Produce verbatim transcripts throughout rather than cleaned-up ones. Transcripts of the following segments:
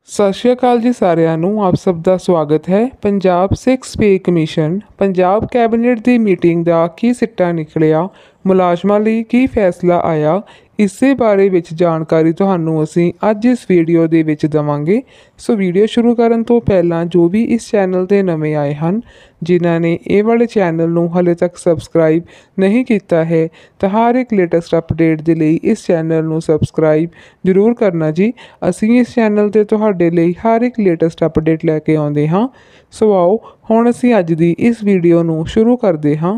ਸਤਿ ਸ਼੍ਰੀ ਅਕਾਲ ਜੀ ਸਾਰਿਆਂ ਨੂੰ। ਆਪ ਸਭ ਦਾ ਸਵਾਗਤ ਹੈ। Punjab sixth pay commission Punjab cabinet ਦੀ ਮੀਟਿੰਗ ਦਾ ਕੀ ਸਿੱਟਾ ਨਿਕਲਿਆ, ਮੁਲਾਜ਼ਮਾਂ ਲਈ ਕੀ ਫੈਸਲਾ ਆਇਆ, ਇਸੇ ਬਾਰੇ ਵਿੱਚ ਜਾਣਕਾਰੀ ਤੁਹਾਨੂੰ ਅਸੀਂ ਅੱਜ ਇਸ ਵੀਡੀਓ ਦੇ ਵਿੱਚ ਦੇਵਾਂਗੇ। ਸੋ ਵੀਡੀਓ ਸ਼ੁਰੂ ਕਰਨ ਤੋਂ ਪਹਿਲਾਂ ਜੋ ਵੀ ਇਸ ਚੈਨਲ 'ਤੇ ਨਵੇਂ ਆਏ ਹਨ, ਜਿਨ੍ਹਾਂ ਨੇ ਇਹ ਵਾਲੇ ਚੈਨਲ ਨੂੰ ਹਾਲੇ ਤੱਕ ਸਬਸਕ੍ਰਾਈਬ ਨਹੀਂ ਕੀਤਾ ਹੈ, ਤਾਂ ਹਰ ਇੱਕ ਲੇਟੈਸਟ ਅਪਡੇਟ ਦੇ ਲਈ ਇਸ ਚੈਨਲ ਨੂੰ ਸਬਸਕ੍ਰਾਈਬ ਜ਼ਰੂਰ ਕਰਨਾ ਜੀ। ਅਸੀਂ ਇਸ ਚੈਨਲ 'ਤੇ ਤੁਹਾਡੇ ਲਈ ਹਰ ਇੱਕ ਲੇਟੈਸਟ ਅਪਡੇਟ ਲੈ ਕੇ ਆਉਂਦੇ ਹਾਂ। ਸੋ ਆਓ ਹੁਣ ਅਸੀਂ ਅੱਜ ਦੀ ਇਸ ਵੀਡੀਓ ਨੂੰ ਸ਼ੁਰੂ ਕਰਦੇ ਹਾਂ।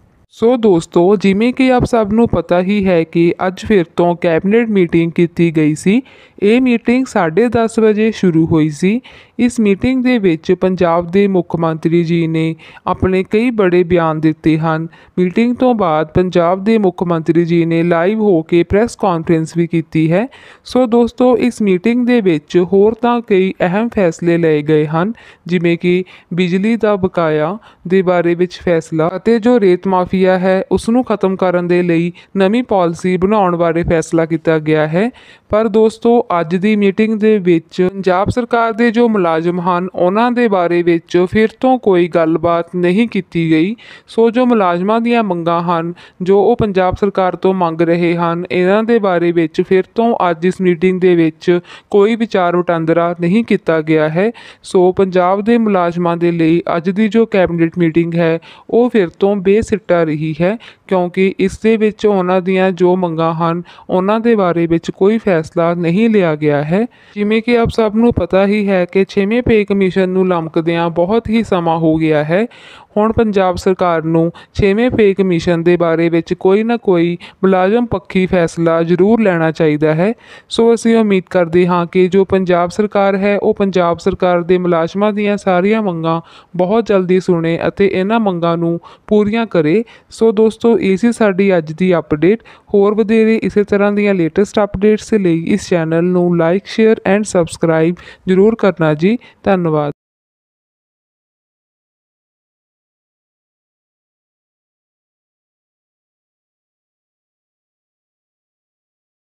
ਸੋ ਦੋਸਤੋ, ਜਿਵੇਂ ਕਿ ਆਪ ਸਭ ਨੂੰ ਪਤਾ ਹੀ ਹੈ ਕਿ ਅੱਜ ਫਿਰ ਤੋਂ ਕੈਬਨਿਟ ਮੀਟਿੰਗ ਕੀਤੀ ਗਈ ਸੀ। ਇਹ ਮੀਟਿੰਗ ਸਾਢੇ ਦਸ ਵਜੇ ਸ਼ੁਰੂ ਹੋਈ ਸੀ। ਇਸ ਮੀਟਿੰਗ ਦੇ ਵਿੱਚ ਪੰਜਾਬ ਦੇ ਮੁੱਖ ਮੰਤਰੀ ਜੀ ਨੇ ਆਪਣੇ ਕਈ ਬੜੇ ਬਿਆਨ ਦਿੱਤੇ ਹਨ। ਮੀਟਿੰਗ ਤੋਂ ਬਾਅਦ ਪੰਜਾਬ ਦੇ ਮੁੱਖ ਮੰਤਰੀ ਜੀ ਨੇ ਲਾਈਵ ਹੋ ਕੇ ਪ੍ਰੈਸ ਕਾਨਫਰੰਸ ਵੀ ਕੀਤੀ ਹੈ। ਸੋ ਦੋਸਤੋ, ਇਸ ਮੀਟਿੰਗ ਦੇ ਵਿੱਚ ਹੋਰ ਤਾਂ ਕਈ ਅਹਿਮ ਫੈਸਲੇ ਲਏ ਗਏ ਹਨ, ਜਿਵੇਂ ਕਿ ਬਿਜਲੀ ਦਾ ਬਕਾਇਆ ਦੇ ਬਾਰੇ ਵਿੱਚ ਫੈਸਲਾ ਅਤੇ ਜੋ ਰੇਤ ਮਾਫੀਆ ਹੈ ਉਸ ਨੂੰ ਖਤਮ ਕਰਨ ਦੇ ਲਈ ਨਵੀਂ ਪਾਲਿਸੀ ਬਣਾਉਣ ਬਾਰੇ ਫੈਸਲਾ ਕੀਤਾ ਗਿਆ ਹੈ। ਪਰ ਦੋਸਤੋ, ਅੱਜ ਦੀ ਮੀਟਿੰਗ ਦੇ ਵਿੱਚ ਪੰਜਾਬ ਸਰਕਾਰ ਦੇ ਜੋ ਮੁਲਾਜ਼ਮ ਹਨ ਉਹਨਾਂ ਦੇ ਬਾਰੇ ਵਿੱਚ ਫਿਰ ਤੋਂ ਕੋਈ ਗੱਲਬਾਤ ਨਹੀਂ ਕੀਤੀ ਗਈ। ਸੋ ਜੋ ਮੁਲਾਜ਼ਮਾਂ ਦੀਆਂ ਮੰਗਾਂ ਹਨ, ਜੋ ਉਹ ਪੰਜਾਬ ਸਰਕਾਰ ਤੋਂ ਮੰਗ ਰਹੇ ਹਨ, ਇਹਨਾਂ ਦੇ ਬਾਰੇ ਵਿੱਚ ਫਿਰ ਤੋਂ ਅੱਜ ਇਸ ਮੀਟਿੰਗ ਦੇ ਵਿੱਚ ਕੋਈ ਵਿਚਾਰ ਵਟਾਂਦਰਾ ਨਹੀਂ ਕੀਤਾ ਗਿਆ ਹੈ। ਸੋ ਪੰਜਾਬ ਦੇ ਮੁਲਾਜ਼ਮਾਂ ਦੇ ਲਈ ਅੱਜ ਦੀ ਜੋ ਕੈਬਨਿਟ ਮੀਟਿੰਗ ਹੈ ਉਹ ਫਿਰ ਤੋਂ ਬੇਸਿੱਟਾ ਰਹੀ ਹੈ, ਕਿਉਂਕਿ ਇਸ ਦੇ ਵਿੱਚ ਉਹਨਾਂ ਦੀਆਂ ਜੋ ਮੰਗਾਂ ਹਨ ਉਹਨਾਂ ਦੇ ਬਾਰੇ ਵਿੱਚ ਕੋਈ ਫੈਸਲਾ ਨਹੀਂ ਲਿਆ ਗਿਆ ਹੈ। ਜਿਵੇਂ ਕਿ ਆਪ ਸਭ ਨੂੰ ਪਤਾ ਹੀ ਹੈ ਕਿ ਛੇਵੇਂ ਪੇ ਕਮਿਸ਼ਨ ਨੂੰ ਲਮਕਦਿਆਂ ਬਹੁਤ ਹੀ ਸਮਾਂ ਹੋ ਗਿਆ ਹੈ। ਹੁਣ ਪੰਜਾਬ ਸਰਕਾਰ ਨੂੰ ਛੇਵੇਂ ਪੇ ਕਮਿਸ਼ਨ ਦੇ ਬਾਰੇ ਵਿੱਚ ਕੋਈ ਨਾ ਕੋਈ ਮੁਲਾਜ਼ਮ ਪੱਖੀ ਫੈਸਲਾ ਜ਼ਰੂਰ ਲੈਣਾ ਚਾਹੀਦਾ ਹੈ। ਸੋ ਅਸੀਂ ਉਮੀਦ ਕਰਦੇ ਹਾਂ ਕਿ ਜੋ ਪੰਜਾਬ ਸਰਕਾਰ ਹੈ ਉਹ ਪੰਜਾਬ ਸਰਕਾਰ ਦੇ ਮੁਲਾਜ਼ਮਾਂ ਦੀਆਂ ਸਾਰੀਆਂ ਮੰਗਾਂ ਬਹੁਤ ਜਲਦੀ ਸੁਣੇ ਅਤੇ ਇਹਨਾਂ ਮੰਗਾਂ ਨੂੰ ਪੂਰੀਆਂ ਕਰੇ। ਸੋ ਦੋਸਤੋ, ਇਹ ਸੀ ਸਾਡੀ ਅੱਜ ਦੀ ਅਪਡੇਟ। ਹੋਰ ਵਧੇਰੇ ਇਸੇ ਤਰ੍ਹਾਂ ਦੀਆਂ ਲੇਟੈਸਟ ਅਪਡੇਟਸ ਲਈ ਇਸ ਚੈਨਲ ਨੂੰ ਲਾਈਕ, ਸ਼ੇਅਰ ਐਂਡ ਸਬਸਕ੍ਰਾਈਬ ਜ਼ਰੂਰ ਕਰਨਾ ਜੀ। ਧੰਨਵਾਦ।